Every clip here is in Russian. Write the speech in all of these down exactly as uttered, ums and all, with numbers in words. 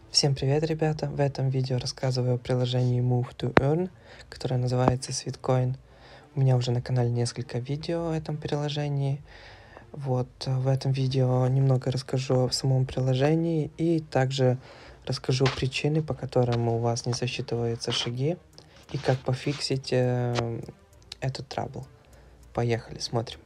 Всем привет, ребята! В этом видео рассказываю о приложении Move to Earn, которое называется Sweetcoin. У меня уже на канале несколько видео о этом приложении. Вот в этом видео немного расскажу о самом приложении и также расскажу причины, по которым у вас не засчитываются шаги и как пофиксить э, этот трабл. Поехали, смотрим.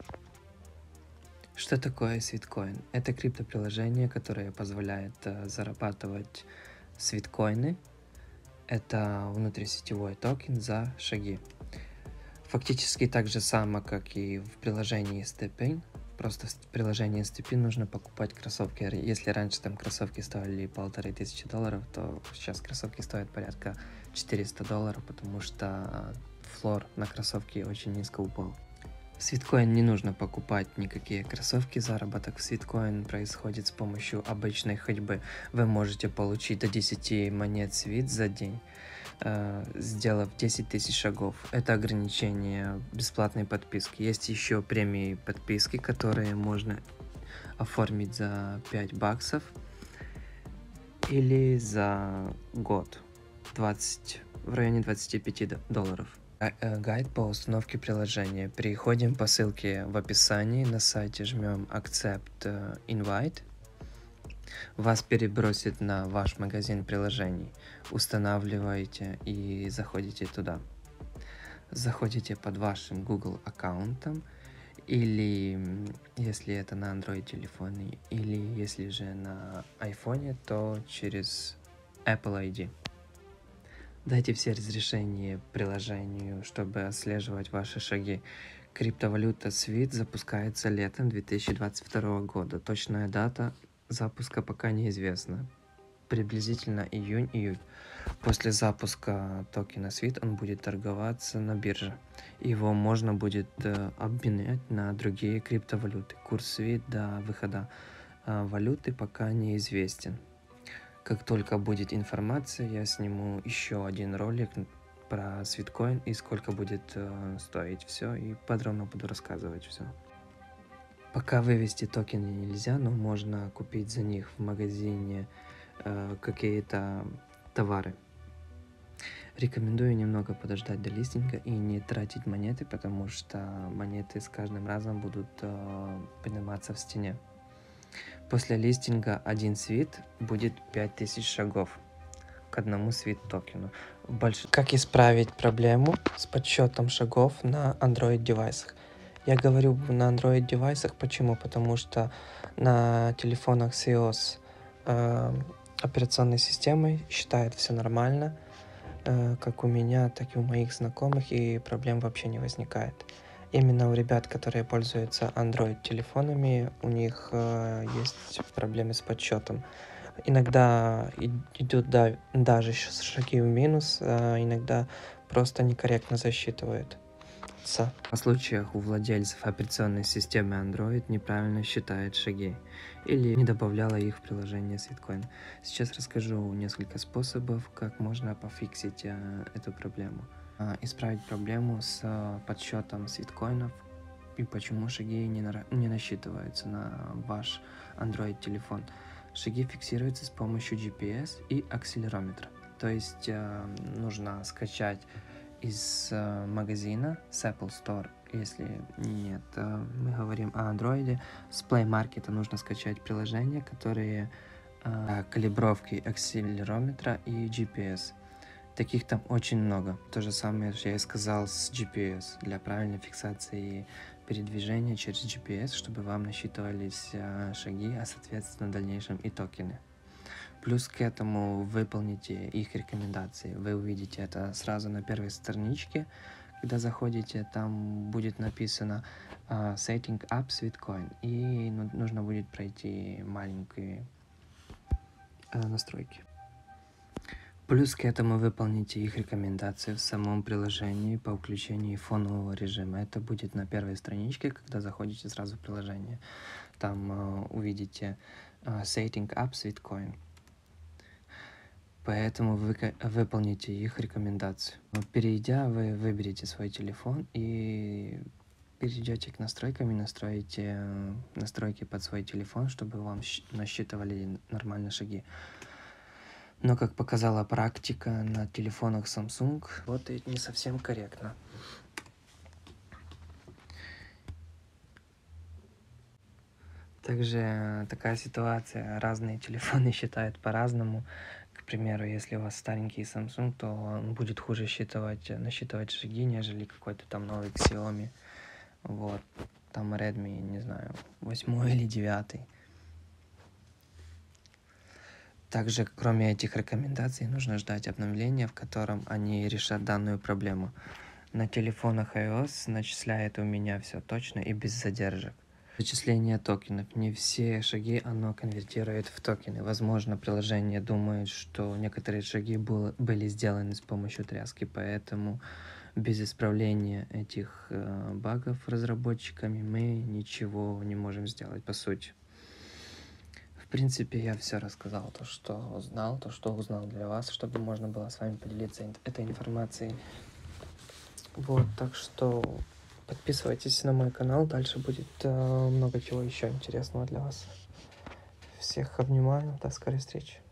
Что такое Sweetcoin? Это криптоприложение, которое позволяет э, зарабатывать свиткоины. Это внутрисетевой токен за шаги. Фактически так же само, как и в приложении StepIn. Просто в приложении StepIn нужно покупать кроссовки. Если раньше там кроссовки стоили полторы тысячи долларов, то сейчас кроссовки стоят порядка четыреста долларов, потому что флор на кроссовки очень низко упал. В Sweetcoin не нужно покупать никакие кроссовки, заработок в Sweetcoin происходит с помощью обычной ходьбы. Вы можете получить до десяти монет Sweet за день, э, сделав десять тысяч шагов. Это ограничение бесплатной подписки. Есть еще премии подписки, которые можно оформить за пять баксов или за год, двадцать, в районе двадцати пяти долларов. Гайд по установке приложения. Переходим по ссылке в описании, на сайте жмем Accept Invite. Вас перебросит на ваш магазин приложений. Устанавливаете и заходите туда. Заходите под вашим Google аккаунтом, или если это на Android телефоне, или если же на iPhone, то через Apple ай ди. Дайте все разрешения приложению, чтобы отслеживать ваши шаги. Криптовалюта Sweet запускается летом две тысячи двадцать второго года. Точная дата запуска пока неизвестна. Приблизительно июнь-июль. После запуска токена Sweet он будет торговаться на бирже. Его можно будет э, обменять на другие криптовалюты. Курс Sweet до выхода э, валюты пока неизвестен. Как только будет информация, я сниму еще один ролик про Sweetcoin и сколько будет э, стоить все, и подробно буду рассказывать все. Пока вывести токены нельзя, но можно купить за них в магазине э, какие-то товары. Рекомендую немного подождать до листинга и не тратить монеты, потому что монеты с каждым разом будут э, подниматься в стене. После листинга один свит будет пять тысяч шагов к одному свит токену. Больш... Как исправить проблему с подсчетом шагов на Android девайсах? Я говорю на Android девайсах, почему? Потому что на телефонах с iOS э, операционной системой считает все нормально, э, как у меня, так и у моих знакомых, и проблем вообще не возникает. Именно у ребят, которые пользуются Android телефонами, у них э, есть проблемы с подсчетом. Иногда идут да, даже шаги в минус, а иногда просто некорректно засчитывают. В случаях у владельцев операционной системы Android неправильно считает шаги или не добавляла их в приложение Sweetcoin. Сейчас расскажу несколько способов, как можно пофиксить э, эту проблему. Исправить проблему с подсчетом свиткоинов и почему шаги не, на, не насчитываются на ваш Android телефон. Шаги фиксируются с помощью джи пи эс и акселерометра. То есть э, нужно скачать из э, магазина с Apple Store. Если нет, э, мы говорим о Android. С Play Market нужно скачать приложения, которые э, калибровки акселерометра и джи пи эс. Таких там очень много. То же самое, что я и сказал с джи пи эс. Для правильной фиксации передвижения через джи пи эс, чтобы вам насчитывались э, шаги, а соответственно в дальнейшем и токены. Плюс к этому выполните их рекомендации. Вы увидите это сразу на первой страничке. Когда заходите, там будет написано uh, Setting Up Sweetcoin. И ну, нужно будет пройти маленькие uh, настройки. Плюс к этому выполните их рекомендации в самом приложении по включению фонового режима. Это будет на первой страничке, когда заходите сразу в приложение. Там uh, увидите uh, Setting Up Sweetcoin. Поэтому вы выполните их рекомендации. Перейдя, вы выберете свой телефон и перейдете к настройкам и настроите настройки под свой телефон, чтобы вам насчитывали нормально шаги. Но, как показала практика на телефонах Samsung, работает не совсем корректно. Также такая ситуация, разные телефоны считают по-разному. К примеру, если у вас старенький Samsung, то он будет хуже считывать, насчитывать шаги, нежели какой-то там новый Xiaomi. Вот. Там Redmi, не знаю, восьмой или девятый. Также, кроме этих рекомендаций, нужно ждать обновления, в котором они решат данную проблему. На телефонах iOS начисляет у меня все точно и без задержек. Зачисление токенов. Не все шаги оно конвертирует в токены. Возможно, приложение думает, что некоторые шаги был, были сделаны с помощью тряски, поэтому без исправления этих э, багов разработчиками мы ничего не можем сделать, по сути. В принципе, я все рассказал, то, что узнал, то, что узнал для вас, чтобы можно было с вами поделиться этой информацией. Вот, так что подписывайтесь на мой канал, дальше будет э, много чего еще интересного для вас. Всех обнимаю, до скорой встречи.